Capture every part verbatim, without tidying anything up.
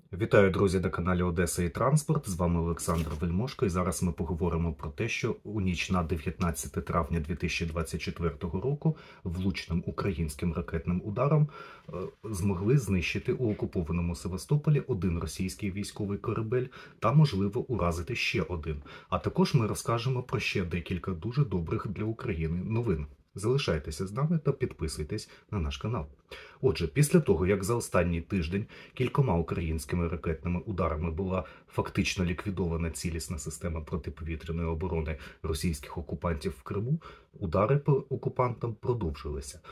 Вітаю, друзі, на каналі Одеса і Транспорт. З вами Олександр Вельмошко. І зараз ми поговоримо про те, що у ніч на дев'ятнадцяте травня дві тисячі двадцять четвертого року влучним українським ракетним ударом е, змогли знищити у окупованому Севастополі один російський військовий корабель та, можливо, уразити ще один. А також ми розкажемо про ще декілька дуже добрих для України новин. Залишайтеся з нами та підписуйтесь на наш канал. Отже, після того, як за останній тиждень кількома українськими ракетними ударами була фактично ліквідована цілісна система протиповітряної оборони російських окупантів в Криму, удари по окупантам продовжилися.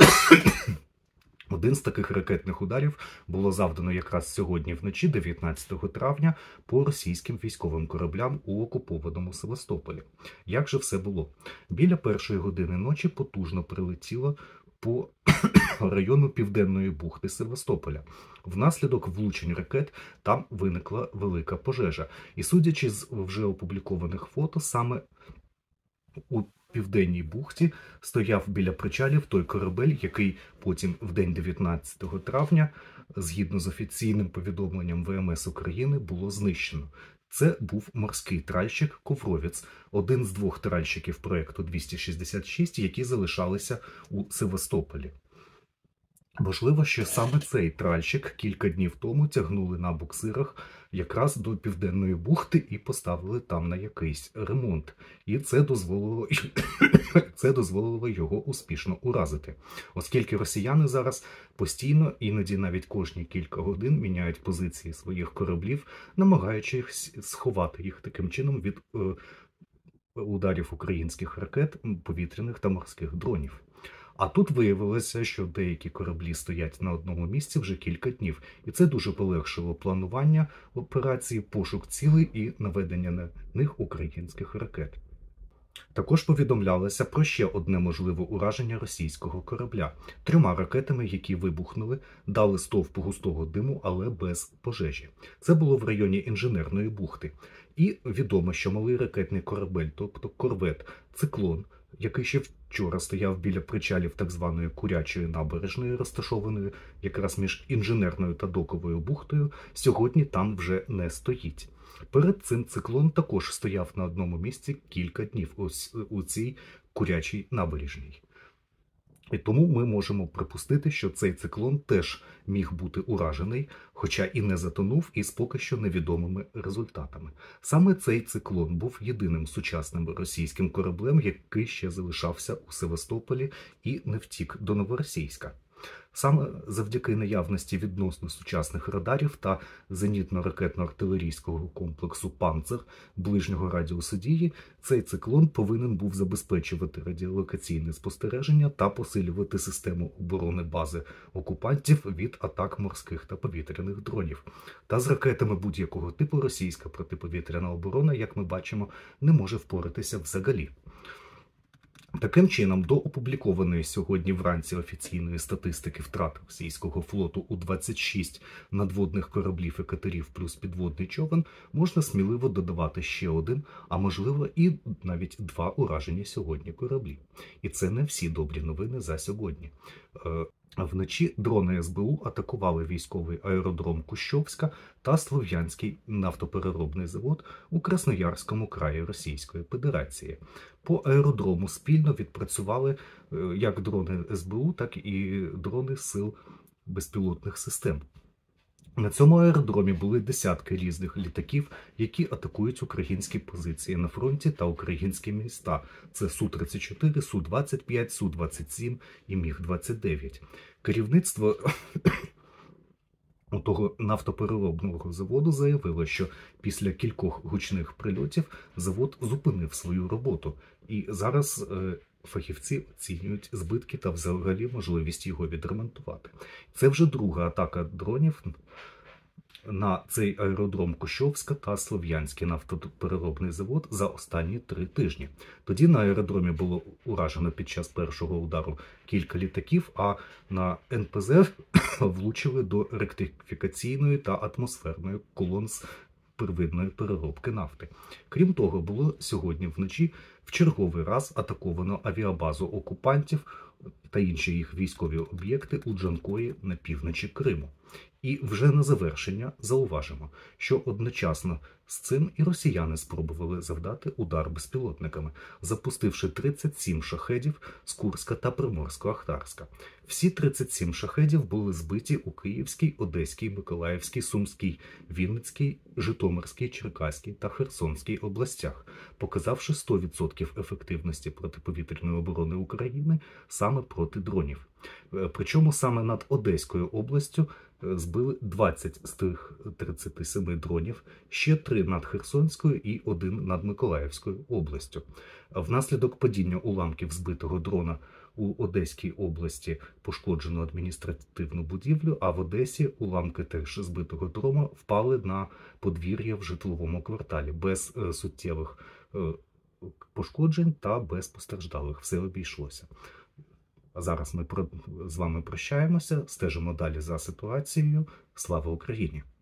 Один з таких ракетних ударів було завдано якраз сьогодні вночі, дев'ятнадцятого травня, по російським військовим кораблям у окупованому Севастополі. Як же все було? Біля першої години ночі потужно прилетіло по району Південної бухти Севастополя. Внаслідок влучень ракет там виникла велика пожежа. І судячи з вже опублікованих фото, саме у Південній бухті стояв біля причалів той корабель, який потім в день дев'ятнадцятого травня, згідно з офіційним повідомленням Ве Ем Ес України, було знищено. Це був морський тральщик «Ковровець», один з двох тральщиків проєкту двісті шістдесят шість, які залишалися у Севастополі. Можливо, що саме цей тральщик кілька днів тому тягнули на буксирах якраз до Південної бухти і поставили там на якийсь ремонт. І це дозволило, це дозволило його успішно уразити. Оскільки росіяни зараз постійно, іноді навіть кожні кілька годин, міняють позиції своїх кораблів, намагаючись сховати їх таким чином від е, ударів українських ракет, повітряних та морських дронів. А тут виявилося, що деякі кораблі стоять на одному місці вже кілька днів. І це дуже полегшило планування операції, пошук цілей і наведення на них українських ракет. Також повідомлялося про ще одне можливе ураження російського корабля. Трьома ракетами, які вибухнули, дали стовп густого диму, але без пожежі. Це було в районі Інженерної бухти. І відомо, що малий ракетний корабель, тобто корвет «Циклон», який ще вчора стояв біля причалів так званої Курячої набережної, розташованої якраз між Інженерною та Доковою бухтою, сьогодні там вже не стоїть. Перед цим «Циклон» також стояв на одному місці кілька днів ось у цій Курячій набережній. І тому ми можемо припустити, що цей «Циклон» теж міг бути уражений, хоча і не затонув, і з поки що невідомими результатами. Саме цей «Циклон» був єдиним сучасним російським кораблем, який ще залишався у Севастополі і не втік до Новоросійська. Саме завдяки наявності відносно сучасних радарів та зенітно-ракетно-артилерійського комплексу «Панцер» ближнього радіусу дії, цей «Циклон» повинен був забезпечувати радіолокаційне спостереження та посилювати систему оборони бази окупантів від атак морських та повітряних дронів. Та з ракетами будь-якого типу російська протиповітряна оборона, як ми бачимо, не може впоратися взагалі. Таким чином, до опублікованої сьогодні вранці офіційної статистики втрат російського флоту у двадцять шість надводних кораблів і катерів плюс підводний човен можна сміливо додавати ще один, а можливо і навіть два уражені сьогодні кораблі. І це не всі добрі новини за сьогодні. Вночі дрони Ес Бе У атакували військовий аеродром Кущовська та Слов'янський нафтопереробний завод у Красноярському краї Російської Федерації. По аеродрому спільно відпрацювали як дрони Ес Бе У, так і дрони Сил безпілотних систем. На цьому аеродромі були десятки різних літаків, які атакують українські позиції на фронті та українські міста. Це Су тридцять чотири, Су двадцять п'ять, Су двадцять сім і Міг двадцять дев'ять. Керівництво у того нафтопереробного заводу заявило, що після кількох гучних прильотів завод зупинив свою роботу. І зараз е, фахівці оцінюють збитки та взагалі можливість його відремонтувати. Це вже друга атака дронів на цей аеродром Кущовська та Слов'янський нафтопереробний завод за останні три тижні. Тоді на аеродромі було уражено під час першого удару кілька літаків, а на Ен Пе Зе влучили до ректифікаційної та атмосферної колон з первинної переробки нафти. Крім того, було сьогодні вночі в черговий раз атаковано авіабазу окупантів та інші їх військові об'єкти у Джанкої на півночі Криму. І вже на завершення зауважимо, що одночасно з цим і росіяни спробували завдати удар безпілотниками, запустивши тридцять сім шахедів з Курська та Приморсько-Ахтарська. Всі тридцять сім шахедів були збиті у Київській, Одеській, Миколаївській, Сумській, Вінницькій, Житомирській, Черкаській та Херсонській областях, показавши сто відсотків ефективності протиповітряної оборони України саме проти дронів. Причому саме над Одеською областю збили двадцять з тих тридцяти семи дронів, ще три над Херсонською і один над Миколаївською областю. Внаслідок падіння уламків збитого дрона у Одеській області пошкоджено адміністративну будівлю, а в Одесі уламки теж збитого дрона впали на подвір'я в житловому кварталі без суттєвих пошкоджень та без постраждалих. Все обійшлося. А зараз ми з вами прощаємося, стежимо далі за ситуацією. Слава Україні!